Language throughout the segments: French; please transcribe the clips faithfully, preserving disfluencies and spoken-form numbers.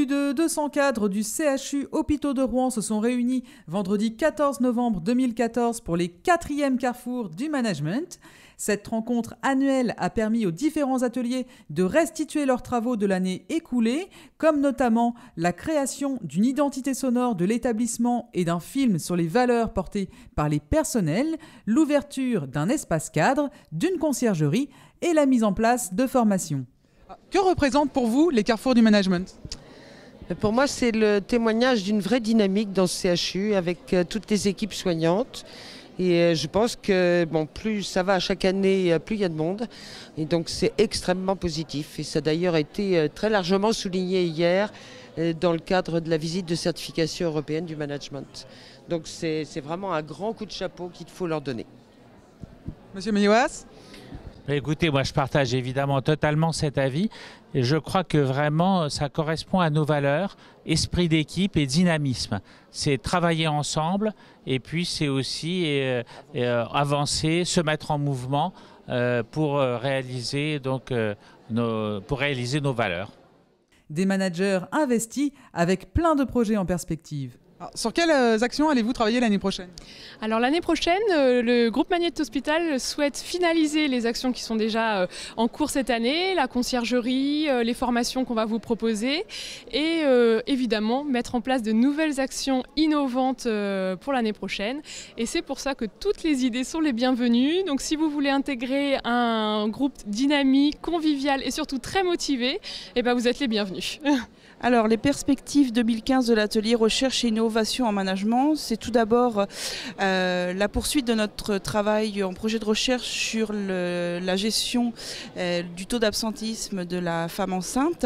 Plus de deux cents cadres du C H U Hôpitaux de Rouen se sont réunis vendredi quatorze novembre deux mille quatorze pour les quatrièmes carrefours du management. Cette rencontre annuelle a permis aux différents ateliers de restituer leurs travaux de l'année écoulée, comme notamment la création d'une identité sonore de l'établissement et d'un film sur les valeurs portées par les personnels, l'ouverture d'un espace cadre, d'une conciergerie et la mise en place de formations. Que représentent pour vous les carrefours du management ? Pour moi, c'est le témoignage d'une vraie dynamique dans ce C H U avec euh, toutes les équipes soignantes. Et euh, je pense que bon, plus ça va à chaque année, plus il y a de monde. Et donc c'est extrêmement positif. Et ça a d'ailleurs été euh, très largement souligné hier euh, dans le cadre de la visite de certification européenne du management. Donc c'est vraiment un grand coup de chapeau qu'il faut leur donner. Monsieur Meyoas ? Écoutez, moi je partage évidemment totalement cet avis et je crois que vraiment ça correspond à nos valeurs, esprit d'équipe et dynamisme. C'est travailler ensemble et puis c'est aussi euh, euh, avancer, se mettre en mouvement euh, pour réaliser donc euh, nos, pour réaliser nos valeurs. Des managers investis avec plein de projets en perspective. Alors, sur quelles actions allez-vous travailler l'année prochaine ? Alors l'année prochaine, euh, le groupe Magnette Hospital souhaite finaliser les actions qui sont déjà euh, en cours cette année, la conciergerie, euh, les formations qu'on va vous proposer et euh, évidemment mettre en place de nouvelles actions innovantes euh, pour l'année prochaine. Et c'est pour ça que toutes les idées sont les bienvenues. Donc si vous voulez intégrer un groupe dynamique, convivial et surtout très motivé, eh ben, vous êtes les bienvenus. Alors, les perspectives deux mille quinze de l'atelier recherche et innovation en management, c'est tout d'abord euh, la poursuite de notre travail en projet de recherche sur le, la gestion euh, du taux d'absentéisme de la femme enceinte,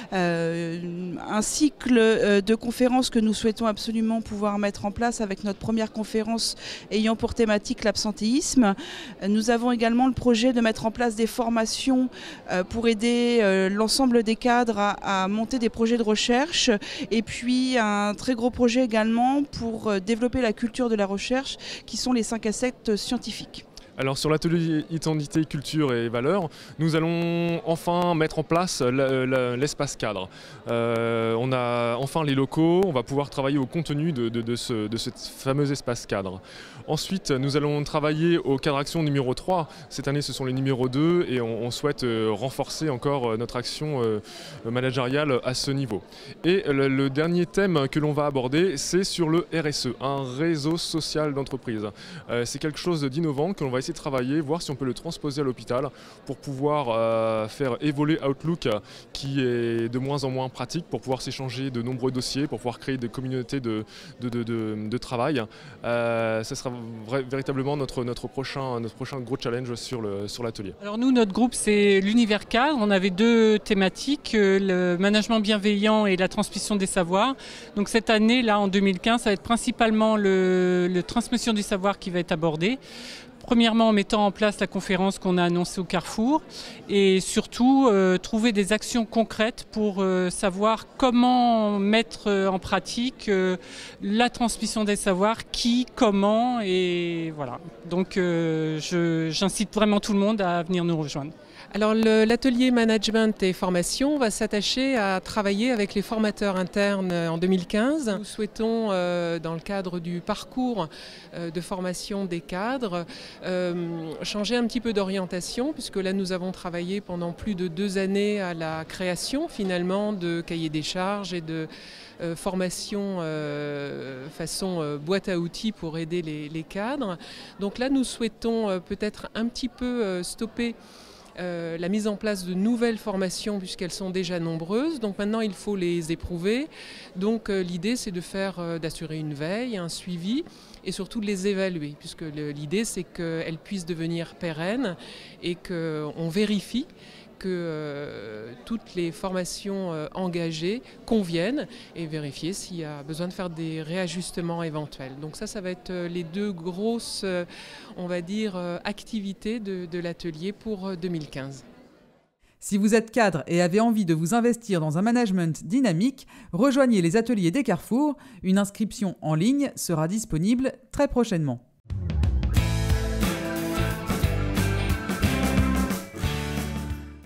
euh, un cycle euh, de conférences que nous souhaitons absolument pouvoir mettre en place avec notre première conférence ayant pour thématique l'absentéisme. Nous avons également le projet de mettre en place des formations euh, pour aider euh, l'ensemble des cadres à, à monter des projets de recherche et puis un très gros projet également pour développer la culture de la recherche qui sont les cinq A sept scientifiques. Alors sur l'atelier identité, culture et valeurs, nous allons enfin mettre en place l'espace cadre. Euh, on a enfin les locaux, on va pouvoir travailler au contenu de, de, de, ce, de ce fameux espace cadre. Ensuite, nous allons travailler au cadre action numéro trois. Cette année, ce sont les numéros deux et on, on souhaite renforcer encore notre action managériale à ce niveau. Et le, le dernier thème que l'on va aborder, c'est sur le R S E, un réseau social d'entreprise. Euh, c'est quelque chose d'innovant que l'on va essayer de travailler, voir si on peut le transposer à l'hôpital pour pouvoir euh, faire évoluer Outlook qui est de moins en moins pratique, pour pouvoir s'échanger de nombreux dossiers, pour pouvoir créer des communautés de, de, de, de, de travail. Euh, ce sera vrai, véritablement notre, notre, prochain, notre prochain gros challenge sur le, sur l'atelier. Alors nous, notre groupe, c'est l'univers cadre. On avait deux thématiques, le management bienveillant et la transmission des savoirs. Donc cette année, là, en deux mille quinze, ça va être principalement le, le transmission du savoir qui va être abordé. Premièrement, en mettant en place la conférence qu'on a annoncée au Carrefour et surtout euh, trouver des actions concrètes pour euh, savoir comment mettre en pratique euh, la transmission des savoirs, qui, comment et voilà. Donc euh, j'incite vraiment tout le monde à venir nous rejoindre. Alors l'atelier management et formation va s'attacher à travailler avec les formateurs internes en deux mille quinze. Nous souhaitons, euh, dans le cadre du parcours euh, de formation des cadres, euh, changer un petit peu d'orientation, puisque là nous avons travaillé pendant plus de deux années à la création finalement de cahiers des charges et de euh, formation euh, façon euh, boîte à outils pour aider les, les cadres. Donc là nous souhaitons euh, peut-être un petit peu euh, stopper Euh, la mise en place de nouvelles formations puisqu'elles sont déjà nombreuses. Donc maintenant il faut les éprouver. Donc euh, l'idée c'est de faire, euh, d'assurer une veille, un suivi et surtout de les évaluer, puisque l'idée c'est qu'elles puissent devenir pérennes et qu'on vérifie que euh, toutes les formations euh, engagées conviennent et vérifier s'il y a besoin de faire des réajustements éventuels. Donc ça, ça va être euh, les deux grosses, euh, on va dire, euh, activités de, de l'atelier pour euh, deux mille quinze. Si vous êtes cadre et avez envie de vous investir dans un management dynamique, rejoignez les ateliers des Carrefour. Une inscription en ligne sera disponible très prochainement.